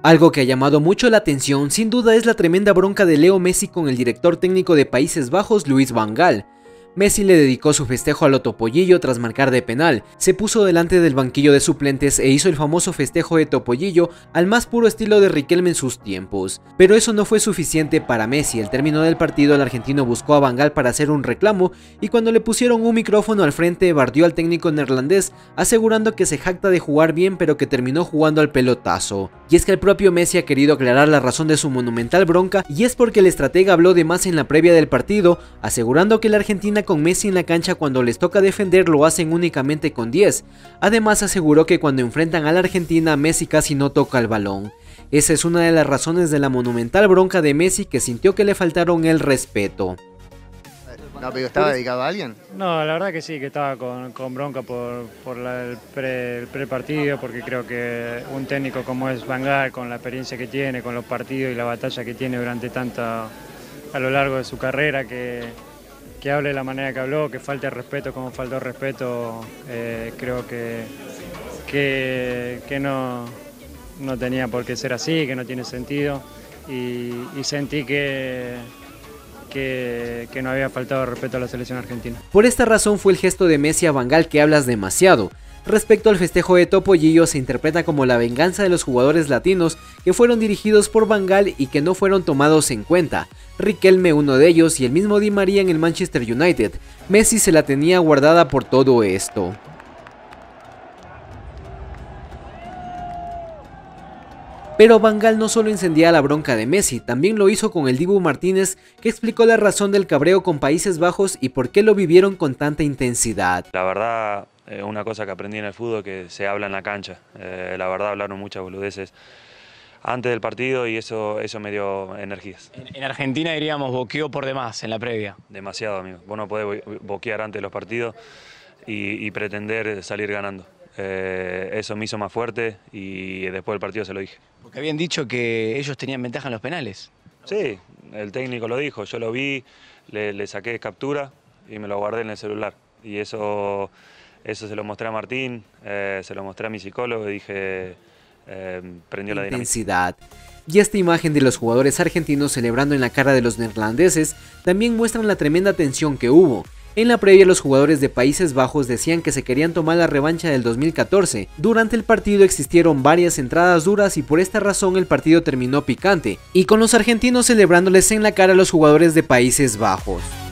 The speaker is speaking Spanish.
Algo que ha llamado mucho la atención sin duda es la tremenda bronca de Leo Messi con el director técnico de Países Bajos, Louis van Gaal. Messi le dedicó su festejo al Topollillo tras marcar de penal, se puso delante del banquillo de suplentes e hizo el famoso festejo de Topollillo al más puro estilo de Riquelme en sus tiempos. Pero eso no fue suficiente para Messi. Al término del partido, el argentino buscó a van Gaal para hacer un reclamo y cuando le pusieron un micrófono al frente bardeó al técnico neerlandés, asegurando que se jacta de jugar bien pero que terminó jugando al pelotazo. Y es que el propio Messi ha querido aclarar la razón de su monumental bronca y es porque el estratega habló de más en la previa del partido, asegurando que la Argentina con Messi en la cancha cuando les toca defender lo hacen únicamente con 10. Además aseguró que cuando enfrentan a la Argentina Messi casi no toca el balón. Esa es una de las razones de la monumental bronca de Messi, que sintió que le faltaron el respeto. No, pero ¿estaba dedicado a alguien? No, la verdad que sí, que estaba con bronca por el pre-partido, porque creo que un técnico como es van Gaal, con la experiencia que tiene, con los partidos y la batalla que tiene durante a lo largo de su carrera, que hable de la manera que habló, que falte respeto como faltó respeto, creo que no tenía por qué ser así, que no tiene sentido, y sentí que no había faltado respeto a la selección argentina. Por esta razón fue el gesto de Messi a van Gaal que hablas demasiado. Respecto al festejo de Topollillo, se interpreta como la venganza de los jugadores latinos que fueron dirigidos por van Gaal y que no fueron tomados en cuenta. Riquelme uno de ellos y el mismo Di María en el Manchester United. Messi se la tenía guardada por todo esto. Pero van Gaal no solo encendía la bronca de Messi, también lo hizo con el Dibu Martínez, que explicó la razón del cabreo con Países Bajos y por qué lo vivieron con tanta intensidad. La verdad, una cosa que aprendí en el fútbol que se habla en la cancha. La verdad hablaron muchas boludeces antes del partido y eso me dio energías. En Argentina diríamos boqueó por demás en la previa. Demasiado, amigo. Vos no podés boquear antes de los partidos y pretender salir ganando. Eso me hizo más fuerte y después del partido se lo dije. Porque habían dicho que ellos tenían ventaja en los penales. Sí, el técnico lo dijo, yo lo vi, le saqué captura y me lo guardé en el celular. Y eso se lo mostré a Martín, se lo mostré a mi psicólogo y dije, prendió la intensidad. Y esta imagen de los jugadores argentinos celebrando en la cara de los neerlandeses también muestran la tremenda tensión que hubo. En la previa, los jugadores de Países Bajos decían que se querían tomar la revancha del 2014. Durante el partido existieron varias entradas duras y por esta razón el partido terminó picante, y con los argentinos celebrándoles en la cara a los jugadores de Países Bajos.